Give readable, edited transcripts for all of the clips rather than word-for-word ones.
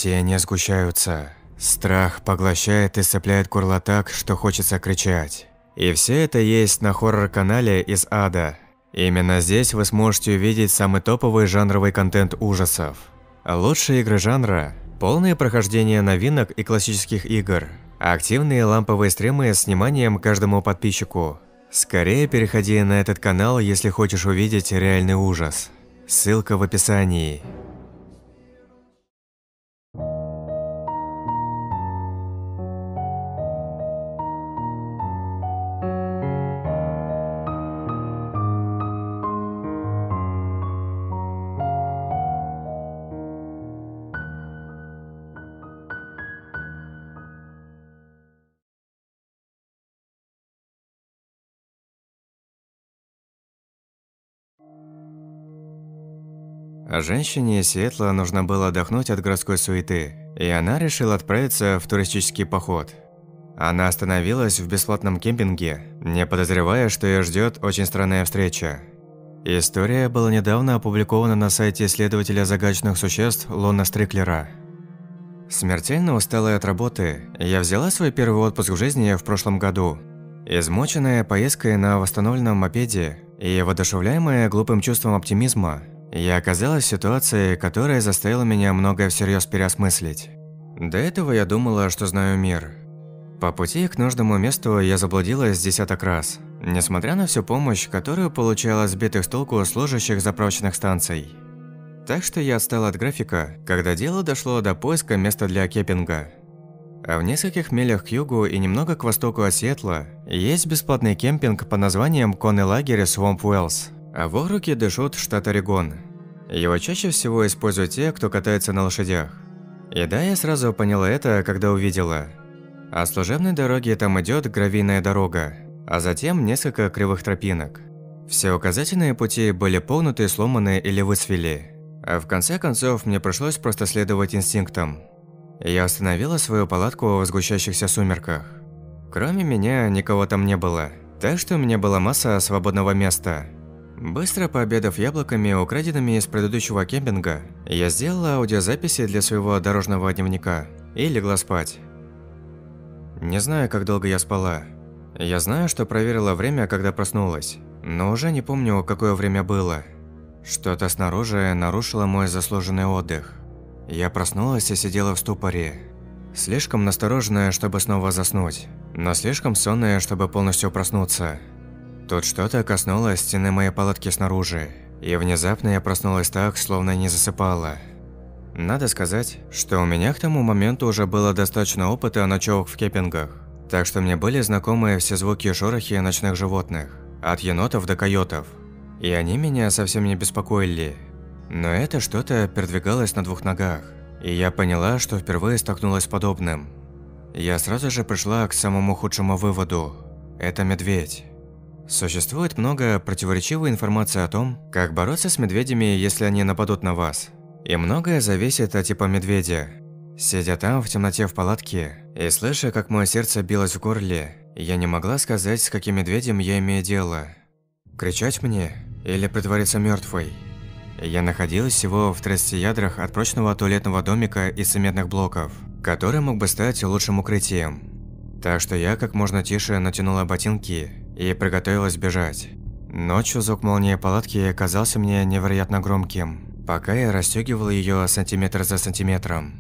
Тени сгущаются. Страх поглощает и сцепляет горло так, что хочется кричать. И все это есть на хоррор-канале из ада. Именно здесь вы сможете увидеть самый топовый жанровый контент ужасов. Лучшие игры жанра, полные прохождения новинок и классических игр, активные ламповые стримы с вниманием каждому подписчику. Скорее переходи на этот канал, если хочешь увидеть реальный ужас. Ссылка в описании. Женщине из Сиэтла нужно было отдохнуть от городской суеты, и она решила отправиться в туристический поход. Она остановилась в бесплатном кемпинге, не подозревая, что ее ждет очень странная встреча. История была недавно опубликована на сайте исследователя загадочных существ Лона Стриклера. Смертельно усталая от работы, я взяла свой первый отпуск в жизни в прошлом году. Измученная поездкой на восстановленном мопеде и воодушевляемая глупым чувством оптимизма, я оказалась в ситуации, которая заставила меня многое всерьез переосмыслить. До этого я думала, что знаю мир. По пути к нужному месту я заблудилась десяток раз, несмотря на всю помощь, которую получала сбитых с толку служащих заправочных станций. Так что я отстала от графика, когда дело дошло до поиска места для кемпинга. А в нескольких милях к югу и немного к востоку от Сиэтла есть бесплатный кемпинг под названием «Конный лагерь Swamp Wells», а в округе Дэшут, штат Орегон. Его чаще всего используют те, кто катается на лошадях. И да, я сразу поняла это, когда увидела. От служебной дороги там идет гравийная дорога, а затем несколько кривых тропинок. Все указательные пути были погнуты, сломаны или высвели. А в конце концов мне пришлось просто следовать инстинктам. Я установила свою палатку в сгущающихся сумерках. Кроме меня никого там не было, так что у меня была масса свободного места. Быстро пообедав яблоками, украденными из предыдущего кемпинга, я сделала аудиозаписи для своего дорожного дневника и легла спать. Не знаю, как долго я спала. Я знаю, что проверила время, когда проснулась, но уже не помню, какое время было. Что-то снаружи нарушило мой заслуженный отдых. Я проснулась и сидела в ступоре. Слишком настороженная, чтобы снова заснуть, но слишком сонная, чтобы полностью проснуться. Тут что-то коснулось стены моей палатки снаружи, и внезапно я проснулась так, словно не засыпала. Надо сказать, что у меня к тому моменту уже было достаточно опыта ночевок в кемпингах, так что мне были знакомы все звуки и шорохи ночных животных, от енотов до койотов, и они меня совсем не беспокоили. Но это что-то передвигалось на двух ногах, и я поняла, что впервые столкнулась с подобным. Я сразу же пришла к самому худшему выводу – это медведь. Существует много противоречивой информации о том, как бороться с медведями, если они нападут на вас. И многое зависит от типа медведя. Сидя там в темноте в палатке и слыша, как мое сердце билось в горле, я не могла сказать, с каким медведем я имею дело. Кричать мне или притвориться мертвой? Я находилась всего в 30 ядрах от прочного туалетного домика из цементных блоков, который мог бы стать лучшим укрытием. Так что я как можно тише натянула ботинки и приготовилась бежать. Ночью звук молнии палатки казался мне невероятно громким, пока я расстёгивала её сантиметр за сантиметром.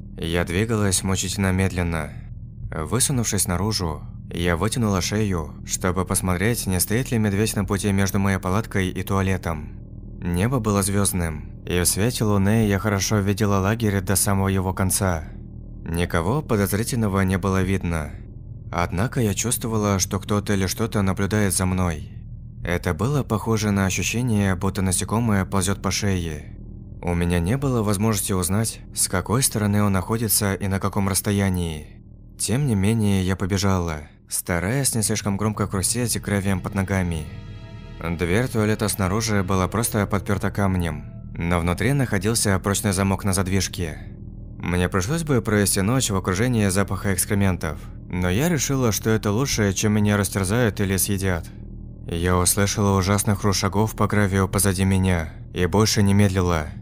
Я двигалась мучительно медленно. Высунувшись наружу, я вытянула шею, чтобы посмотреть, не стоит ли медведь на пути между моей палаткой и туалетом. Небо было звёздным, и в свете луны я хорошо видела лагерь до самого его конца. Никого подозрительного не было видно. Однако я чувствовала, что кто-то или что-то наблюдает за мной. Это было похоже на ощущение, будто насекомое ползёт по шее. У меня не было возможности узнать, с какой стороны он находится и на каком расстоянии. Тем не менее, я побежала, стараясь не слишком громко хрустеть гравием под ногами. Дверь туалета снаружи была просто подперта камнем, но внутри находился прочный замок на задвижке. Мне пришлось бы провести ночь в окружении запаха экскрементов, но я решила, что это лучше, чем меня растерзают или съедят. Я услышала ужасный хруст шагов по гравию позади меня и больше не медлила.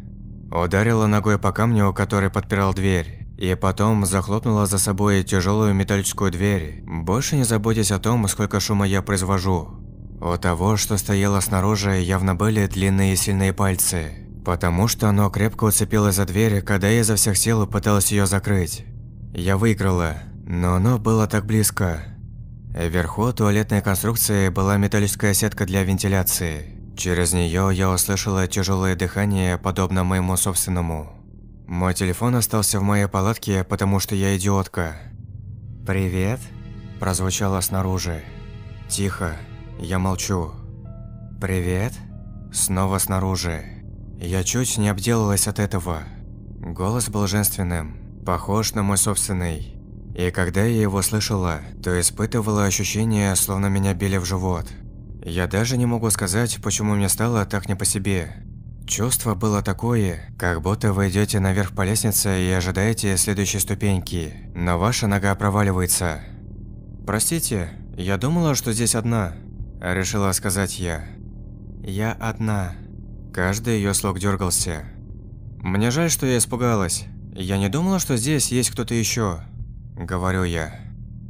Ударила ногой по камню, который подпирал дверь, и потом захлопнула за собой тяжелую металлическую дверь, больше не заботясь о том, сколько шума я произвожу. У того, что стояло снаружи, явно были длинные и сильные пальцы, потому что оно крепко уцепилось за дверь, когда я изо всех сил пыталась ее закрыть. Я выиграла, но оно было так близко. Вверху туалетной конструкции была металлическая сетка для вентиляции. Через нее я услышала тяжелое дыхание, подобно моему собственному. Мой телефон остался в моей палатке, потому что я идиотка. «Привет?» – прозвучало снаружи. Тихо, я молчу. «Привет?» – снова снаружи. Я чуть не обделалась от этого. Голос был женственным, похож на мой собственный. И когда я его слышала, то испытывала ощущение, словно меня били в живот. Я даже не могу сказать, почему мне стало так не по себе. Чувство было такое, как будто вы идете наверх по лестнице и ожидаете следующей ступеньки, но ваша нога проваливается. «Простите, я думала, что здесь одна», – решила сказать я. «Я одна». Каждый ее слог дергался. «Мне жаль, что я испугалась. Я не думала, что здесь есть кто-то еще», – говорю я.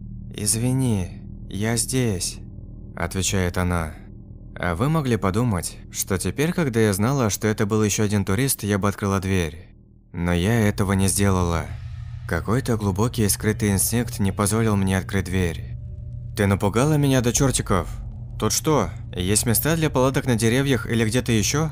«Извини, я здесь», – отвечает она. А вы могли подумать, что теперь, когда я знала, что это был еще один турист, я бы открыла дверь. Но я этого не сделала. Какой-то глубокий и скрытый инстинкт не позволил мне открыть дверь. «Ты напугала меня до чертиков. Тут что, есть места для палаток на деревьях или где-то еще?»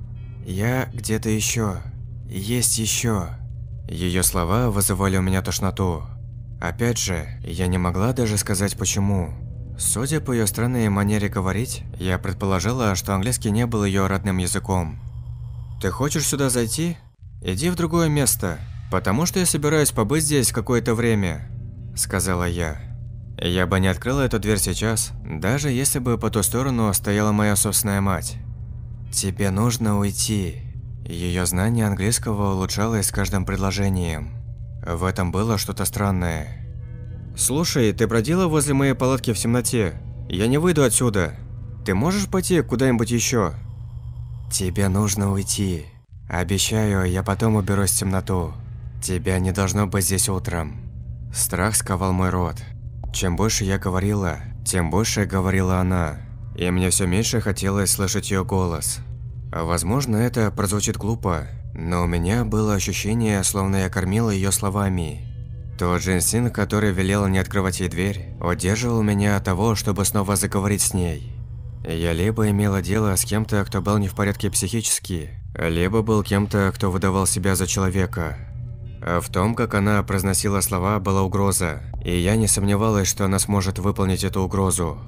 «Я где-то еще. Есть еще». Ее слова вызывали у меня тошноту. Опять же, я не могла даже сказать почему. Судя по ее странной манере говорить, я предположила, что английский не был ее родным языком. «Ты хочешь сюда зайти? Иди в другое место, потому что я собираюсь побыть здесь какое-то время», – сказала я. Я бы не открыла эту дверь сейчас, даже если бы по ту сторону стояла моя собственная мать. «Тебе нужно уйти». Ее знание английского улучшалось с каждым предложением. В этом было что-то странное. «Слушай, ты бродила возле моей палатки в темноте. Я не выйду отсюда. Ты можешь пойти куда-нибудь еще?» «Тебе нужно уйти. Обещаю, я потом уберусь в темноту. Тебя не должно быть здесь утром». Страх сковал мой рот. Чем больше я говорила, тем больше говорила она. И мне все меньше хотелось слышать ее голос. Возможно, это прозвучит глупо, но у меня было ощущение, словно я кормила ее словами. Тот же инстинкт, который велел не открывать ей дверь, удерживал меня от того, чтобы снова заговорить с ней. Я либо имела дело с кем-то, кто был не в порядке психически, либо был кем-то, кто выдавал себя за человека. А в том, как она произносила слова, была угроза, и я не сомневалась, что она сможет выполнить эту угрозу.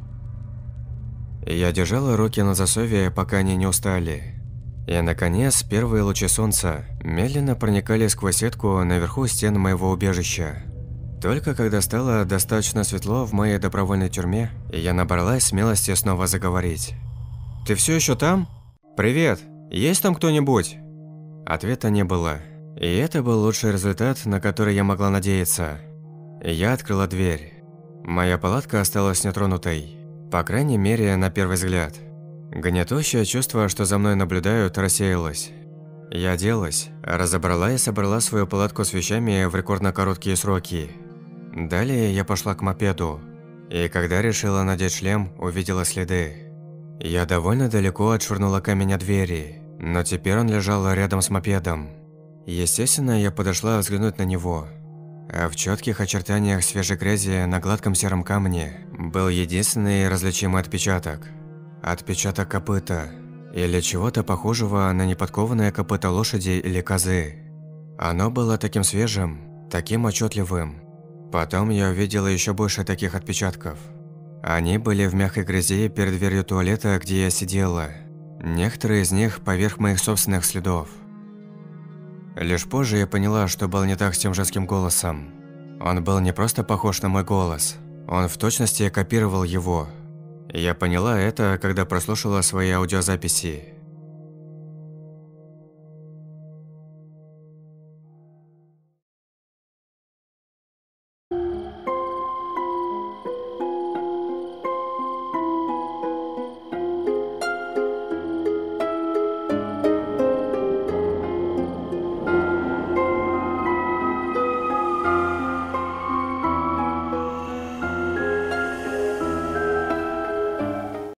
Я держала руки на засове, пока они не устали. И, наконец, первые лучи солнца медленно проникали сквозь сетку наверху стен моего убежища. Только когда стало достаточно светло в моей добровольной тюрьме, я набралась смелости снова заговорить. «Ты все еще там? Привет! Есть там кто-нибудь?» Ответа не было. И это был лучший результат, на который я могла надеяться. Я открыла дверь. Моя палатка осталась нетронутой. По крайней мере, на первый взгляд. Гнетущее чувство, что за мной наблюдают, рассеялось. Я оделась, разобрала и собрала свою палатку с вещами в рекордно короткие сроки. Далее я пошла к мопеду. И когда решила надеть шлем, увидела следы. Я довольно далеко отшвырнула камень от двери, но теперь он лежал рядом с мопедом. Естественно, я подошла взглянуть на него. А в четких очертаниях свежей грязи на гладком сером камне был единственный различимый отпечаток. Отпечаток копыта, или чего-то похожего на неподкованное копыто лошади или козы. Оно было таким свежим, таким отчетливым. Потом я увидела еще больше таких отпечатков. Они были в мягкой грязи перед дверью туалета, где я сидела. Некоторые из них поверх моих собственных следов. Лишь позже я поняла, что было не так с тем женским голосом. Он был не просто похож на мой голос, он в точности копировал его. Я поняла это, когда прослушала свои аудиозаписи.